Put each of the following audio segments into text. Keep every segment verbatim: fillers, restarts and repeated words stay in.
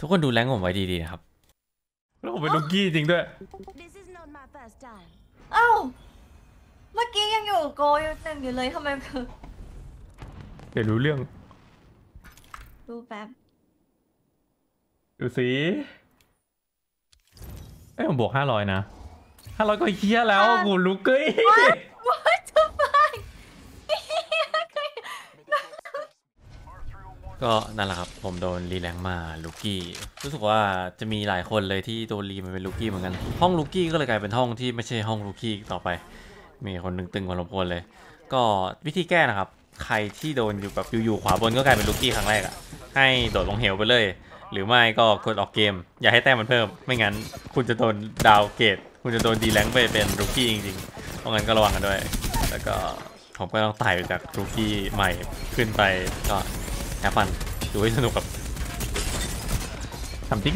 ทุกคนดูแรงผมไว้ดีๆนะครับแล้วผมเป็นลูกกี้จริงด้วยเอ้าเมื่อกี้ยังอยู่โกอยู่หนึ่งอยู่เลยทำไมคือเดี๋ยวรู้เรื่องดูแป๊บดูสิเอ้ยผมบวกห้าร้อยนะห้าร้อยก็เฮี้ยแล้วกูลูกเก้ยว่าจะไปก็นั่นแหละครับผมโดนรีแรงมาลูกี้รู้สึกว่าจะมีหลายคนเลยที่โดนรีมันเป็นลูกี้เหมือนกันห้องลูกี้ก็เลยกลายเป็นห้องที่ไม่ใช่ห้องลูกี้ต่อไปมีคนตึงๆพอสมควรเลยก็วิธีแก้นะครับใครที่โดนอยู่แบบอยู่ๆขวาบนก็กลายเป็นลูกี้ครั้งแรกอ่ะให้โดดลงเหวไปเลยหรือไม่ก็กดออกเกมอย่าให้แต้มมันเพิ่มไม่งั้นคุณจะโดนดาวเกตคุณจะโดนดีแรงไปเป็นลูกี้จริงๆเพราะงั้นก็ระวังกันด้วยแล้วก็ผมก็ต้องไต่จากลูกี้ใหม่ขึ้นไปก็แฮปฟันดูให้สนุกกับทำจริง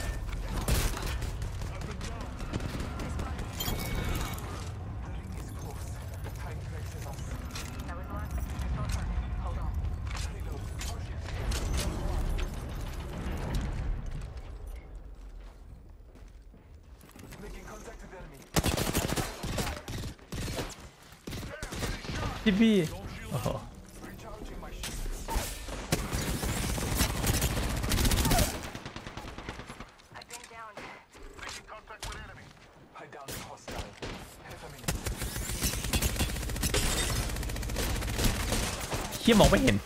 พี่พี่โอ้โหเชี่ยมองไม่เห็น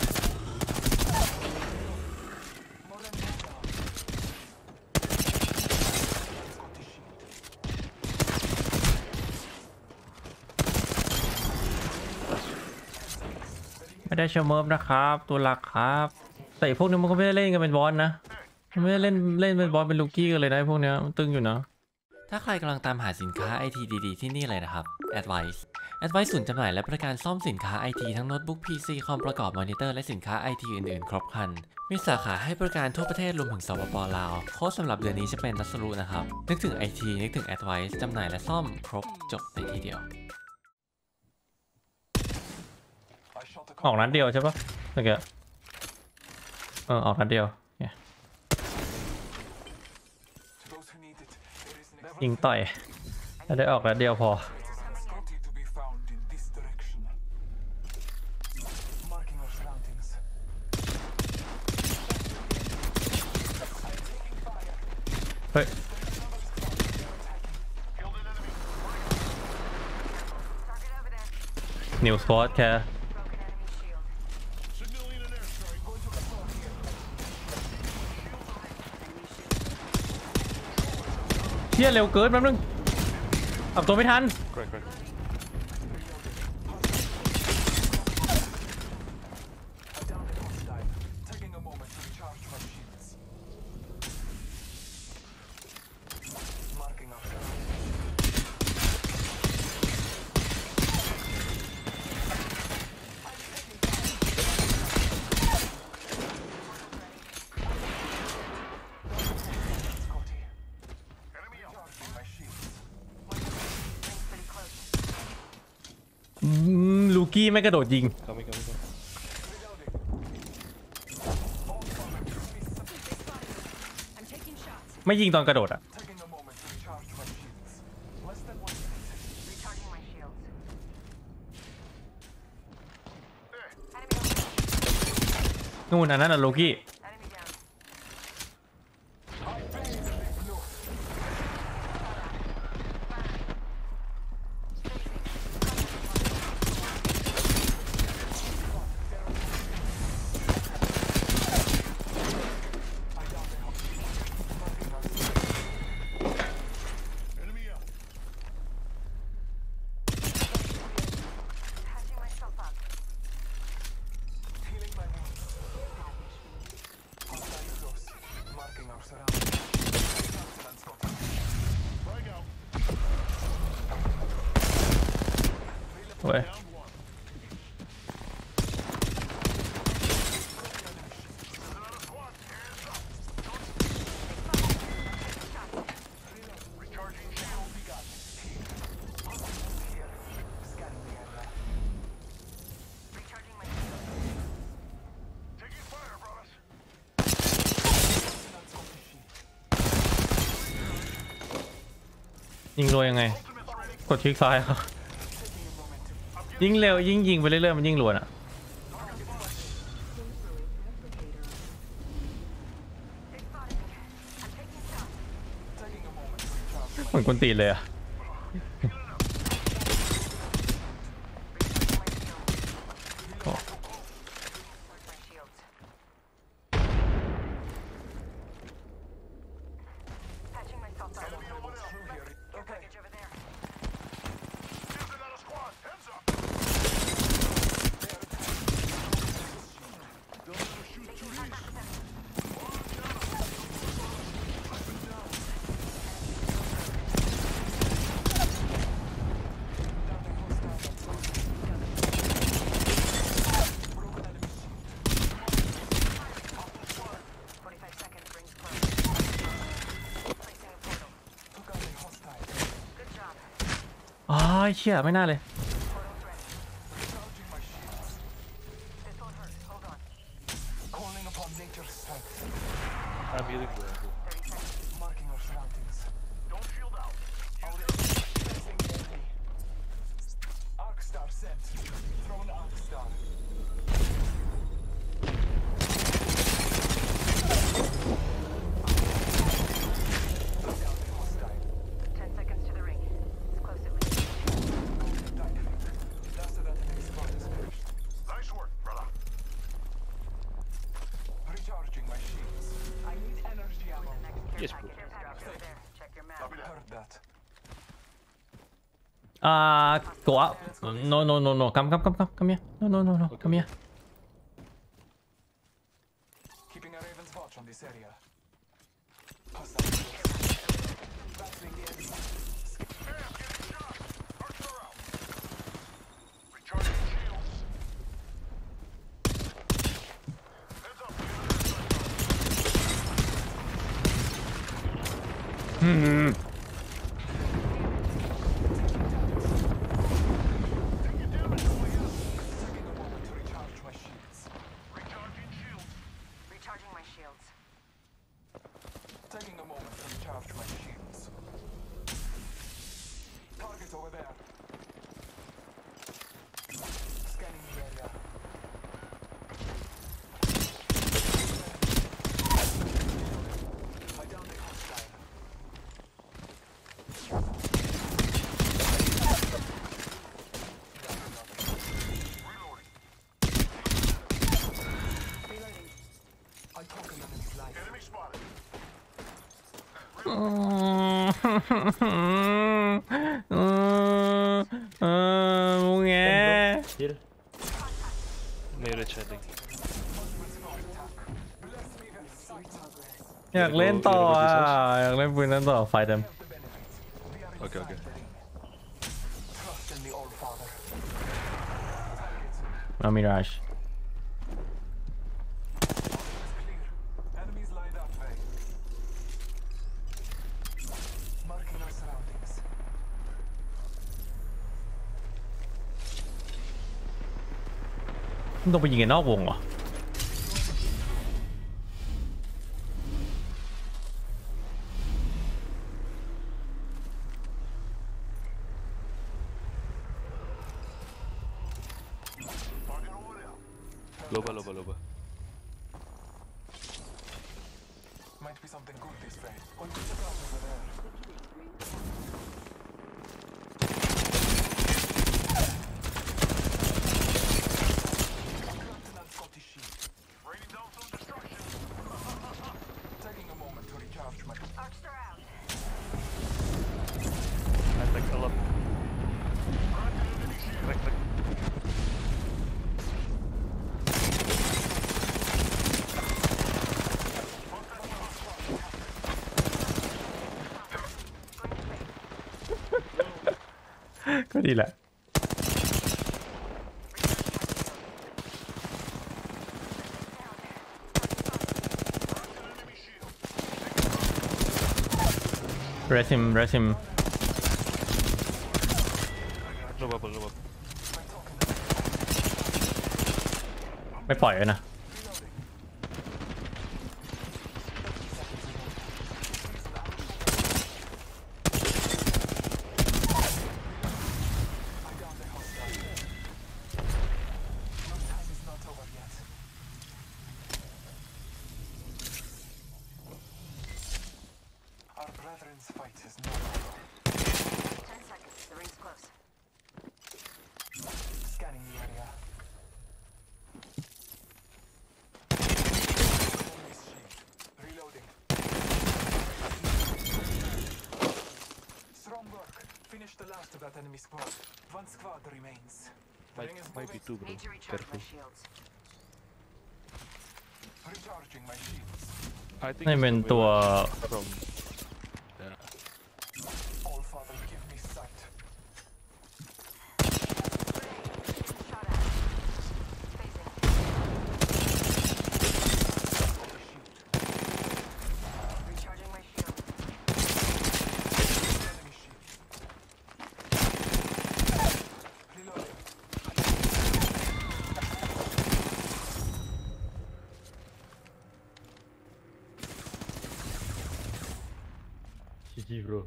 ไม่ได้เชมเมิร์ฟนะครับตัวหลักครับแต่พวกนี้มันก็ไม่ได้เล่นกันเป็นบอสนะมันไม่ได้เล่นเล่นเป็นบอสเป็นลูกี้กันเลยนะพวกนี้มันตึงอยู่นะถ้าใครกำลังตามหาสินค้า ไอ ที ดีๆที่นี่เลยนะครับ Advice Advice ศูนย์จำหน่ายและบริการซ่อมสินค้า ไอ ที ทั้งโน้ตบุ๊ก พี ซี คอมประกอบมอนิเตอร์และสินค้า ไอ ที อื่นๆครบครันมีสาขาให้บริการทั่วประเทศรวมถึงสปป.ลาวโค้ดสำหรับเดือนนี้จะเป็นนัสรุนะครับนึกถึง ไอ ที นึกถึง Advice จำหน่ายและซ่อมครบจบในที่เดียวออกนัดเดียวใช่ปะเมื่อกี้เออออกนัดเดียวเนี่ยยิงต่อยถ้าได้ออกนัดเดียวพอเฮ้ยนิวสปอร์ตแค่เชี่ยเร็วเกินแป๊บนึงอับตัวไม่ทันลูกี้ไม่กระโดดยิงไม่ยิงตอนกระโดดอะนู่นอันนั้นอะลูกี้เว้ยยิงรัวยังไงกดคลิกซ้ายครับยิงเร็วยิงยิงไปเรื่อยๆมันยิงรัวน่ะเหมือนคนตีเลยอะอ๋อเชี่ยไม่น่าเลยอ่า go up no no no no come come come come come here no no no no come here Keeping a raven's watch on this area. Hmm. Taking a moment to recharge my shields. Target over there. Scanning the area. I downed a hostile. Reloading. I took an enemy's life. Enemy spotted. อืมอืมอืมมึงแง Heal. Mirror chatting. อยากเล่นต่ออ่ะอยากเล่นปืนนั้นต่อไฟเต็ม Okay, okay. Trust in the old father. มามิราช Clear. Enemies lie that way. Marking our surroundings. มึงต้องไปยิงกันนอกวงเหรอ Loba, loba, loba. Might be something good this way. One to the ground over there. Planting that Scottish sheep. Raining down some destruction. Taking a moment to recharge my. Archer out. I like a lot. Back, back. ก็ดีแหละ rest him rest him Loba, loba. ไม่ปล่อยเลยนะ This fight is not over. Ten seconds. The ring's close. Scanning the area. Enemy's shield. Reloading. Strong work. Finish the last of that enemy squad. One squad remains. The Might, ring is might be moving. two, bro. Need to recharge Careful. my shields. Recharging my shields. I think นี่ it's เป็น the ตัว Mirage from. Yeah. All father, give me sight. Shot at. Phasing. Recharging my shield. Enemy shield. Reloading. จีจี bro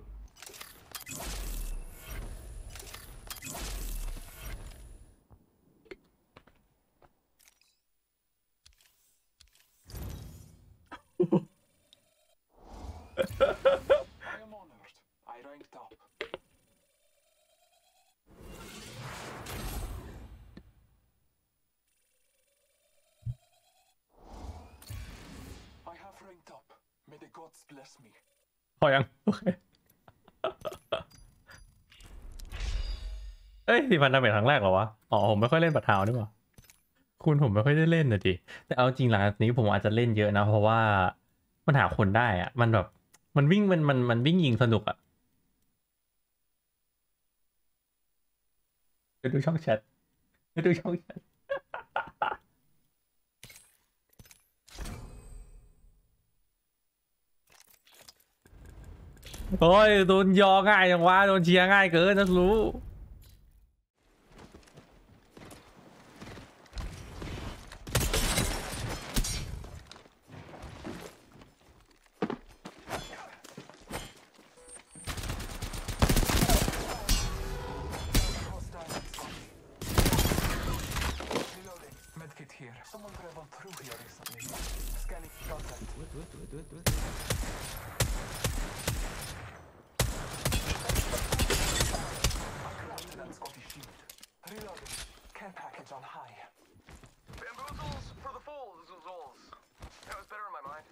I am honored. I ranked up. I have ranked up. May the gods bless me. พอยังโอเคเอ้ยสี่พันดาเมจครั้งแรกเหรอวะ อ๋อ ผมไม่ค่อยเล่นบัตรเท้านี่หว่าคุณผมไม่ค่อยได้เล่นนะดิแต่เอาจริงหลังจากนี้ผมอาจจะเล่นเยอะนะ เพราะว่ามันหาคนได้อะมันแบบ มันวิ่งมันมันมันวิ่งยิงสนุกอะไปดูช่องแชทไปดูช่องแชทโอ้ยโดนยอง่ายจังวะโดนเชียร์ง่ายเกินนะรู้ Hostile and spotted. Reloading. Medkit here. Someone traveled through here recently. Scanning contact. Crafted and Scotty shield. Reloading. Care package on high. Bamboozles for the fools. That was better in my mind.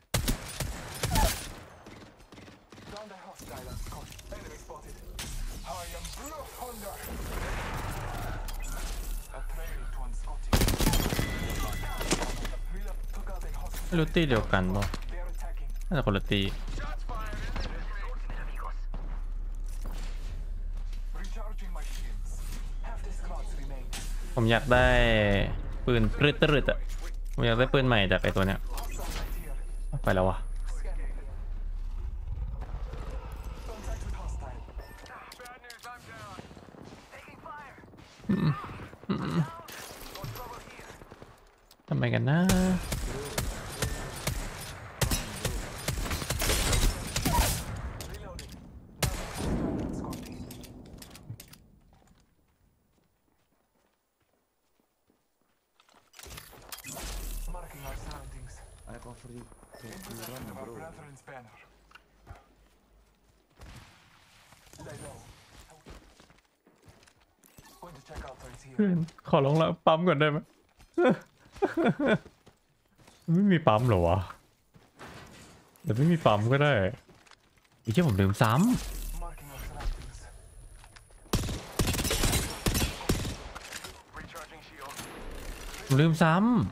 Down the hostile and Scotty. Enemy spotted. I am Blue Thunder. A trail to one Scotty. Reload. Took out a hostile. ไม่รู้ตีเดียวกันป่ะ They are attacking. น่าจะคนละตี Shots fired. Recharging my shields. Half the squads remain. ผมอยากได้ปืนปรึดตรึดอะผมอยากได้ปืนใหม่จากไอตัวเนี้ย Hostile right here. ไปแล้ววะ Scanning. Contact with hostile. Bad news. I'm down. Taking fire. ทำไมกันนะ Reloading. Down the hostile and Scotty. Marking our surroundings. I go for you. To, In to possession run, of our bro. brethren's banner. Lay low. Going to check out right เพื่อ here. นขอลองละปั๊มก่อนได้ไหม ไม่มีปั๊มเหรอวะเดี๋ยวไม่มีปั๊มก็ได้อีกแค่ผมลืมซ้ Marking our surroundings. Recharging shield. ำผมลืมซ้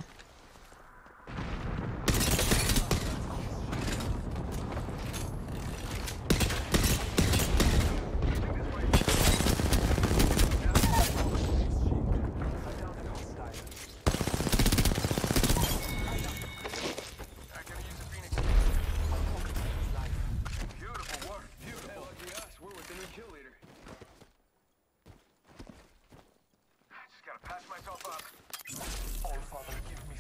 I downed an hostile. I'm gonna use a phoenix. Beautiful work. Beautiful. Lucky us. We're with the new kill leader. Just gotta patch myself up. All father, give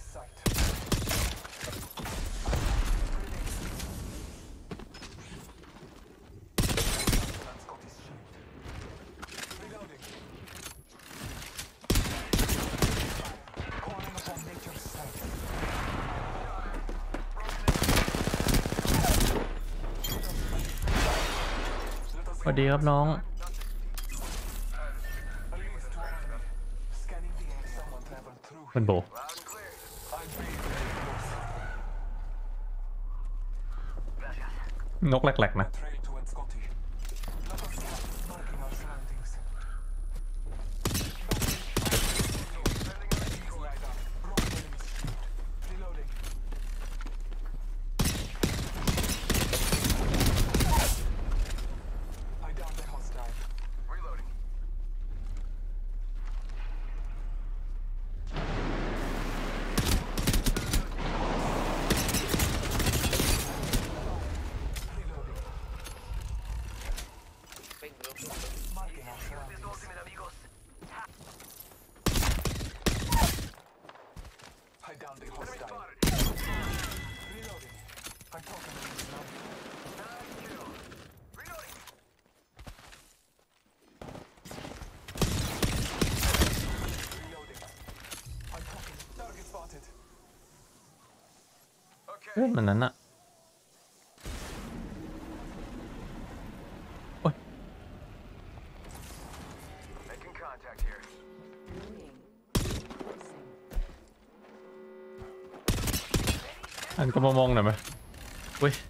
สวัสดีครับน้อง Scanning the air. Someone traveled through. มันโบ Loud and clear. I'm being very close. นกแหลกๆนะ Trail to and Scotty. Let us scan. Marking our surroundings. Lidar. Broken enemy's shield. Reloading. I downed the hostile. Reloading. Reloading. Marking our surroundings. Ultimate amigos. I downed the Enemy hostile. spotted. Reloading. I'm talking to you now. Nice kill. Reloading. Reloading. I'm talking. Target spotted. เฮ้ย Okay. มันนั้นอะโอ้ย Making contact here. อันก็มามองหน่อยไหมอุ้ย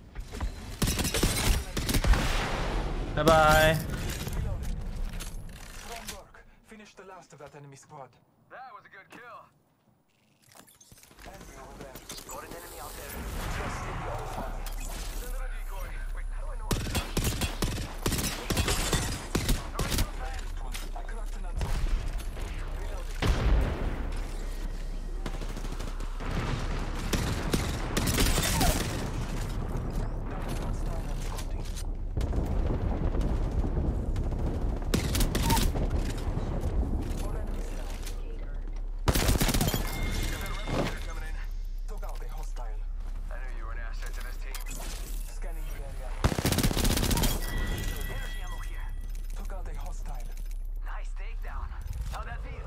บายบาย Reloading. Strong work. Finish the last of that enemy squad. That was a good kill. Enemy over there. Got an enemy out there. Just in the old father. Send in a decoy. Wait, how do I know where this is? I cracked an answer. Reloading. Down the hostile and Scotty. More enemies now. They're coming in. Took out a hostile. I knew you were an asset to this team. Scanning the area. Energy ammo here. Took out a hostile. Nice takedown. How'd that feel?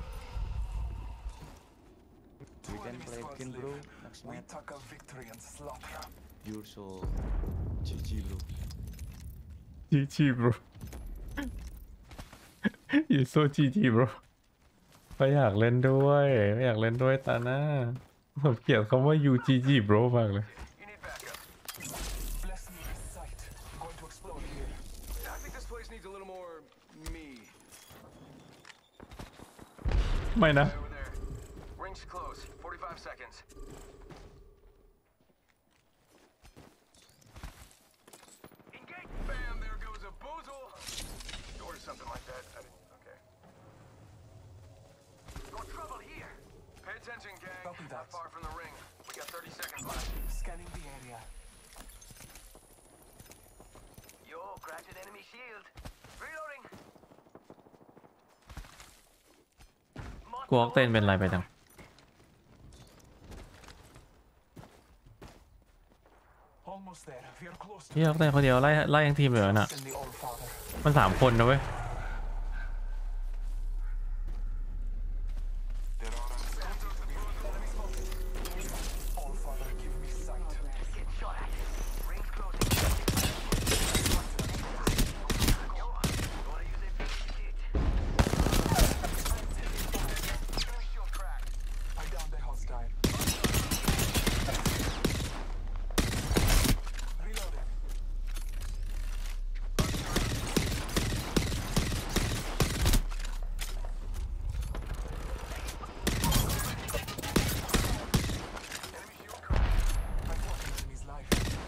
Two We can enemy play squads again, live. bro. Next We match. took a victory and slaughter. You're so G G, bro. จีจี bro you so จีจี bro ไม่อยากเล่นด้วยไม่อยากเล่นด้วยตาหน้าผมเกลียดคำว่า ยู จี จี bro มากเลย You need backup. Bless me with sight. Going to explode here. I think this place needs a little more me. ไม่นะ Over there. Ring's close. forty-five seconds. Engage. Bam, there goes a boozle. Or something like that. I didn't, okay. Got trouble here. Pay attention, gang. Copy that. Not far from the ring. We got thirty seconds left. Scanning the area. Yo, cracked an enemy shield. Reloading. กลัวออกเต้นเป็นไรไปจัง Almost there. We are close to พี่ออกเต้นคนเดียวไล่ไล่ทั้งทีมเลยน่ะ in the old father. มันสามคนนะเว้ย There are All father, give me sight. Get shot at. Ring's closing. Yo, wanna use a big shit. Shield cracked. I downed a hostile. Reloading. Enemy shield cracked. I'm talking enemy's life.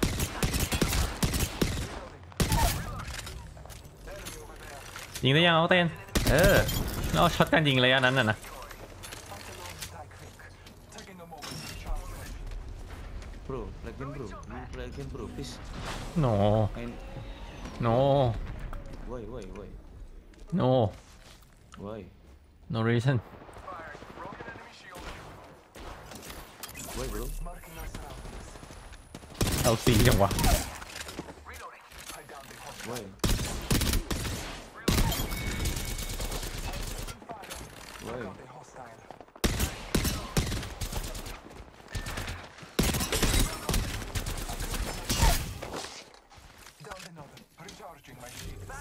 Enemy over there. ยิงได้ยังออกเต้นเออแล้วเอาช็อตกันยิงระยะนั้นน่ะนะ Fight alone, die quick. Taking a moment to charge my shield. Bro, play again, bro. You play again, bro. Please. no And no why, why, why, no why, no reason Firing. Broken enemy shield. why, bro? Marking our surroundings. เอาสีจังวะ Reloading. I downed a hostile. Why, why? Downed a hostile. Downed another. Recharging my shield.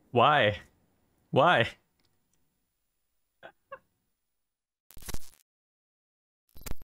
why why